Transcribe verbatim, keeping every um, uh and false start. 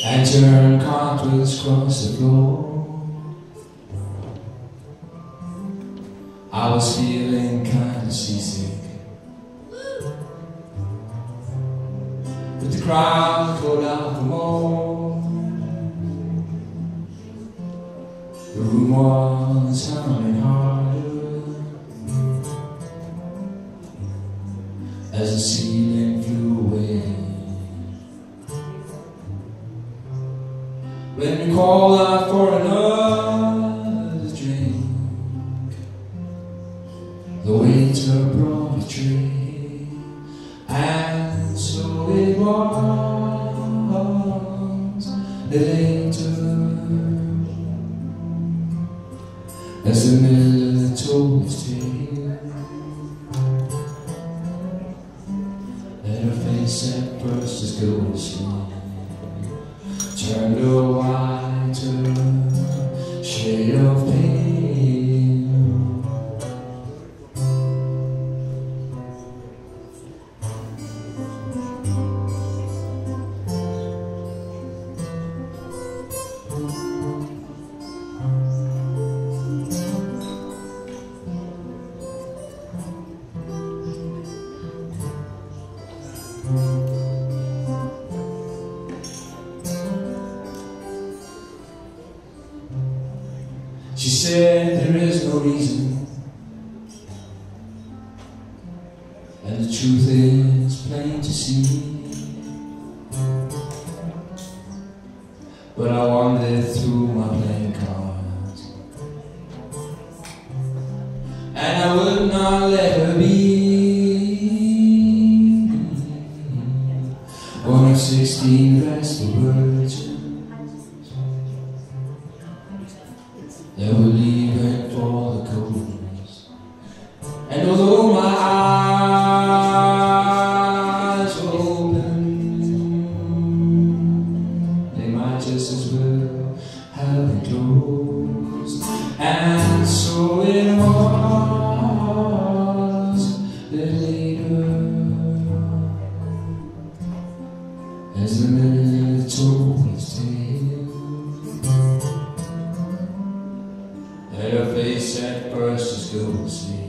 and turn cartwheels across the floor. I was feeling kind of seasick, but the crowd called out for more. The room was sounding harder as the ceiling flew away. When we called out for another drink, the waiter brought a tray, and so it was later, as the miller told his tale, that her face at first as ghostly turned a whiter shade of pale. She said there is no reason, and the truth is plain to see. But I wandered through my playing cards, and I would not let her be one of sixteen vestal virgins that were leaving for the coast. And although my eyes were open, they might just as well have been closed. And so it was that later, as the miller told his tale, that her face at first was ghostly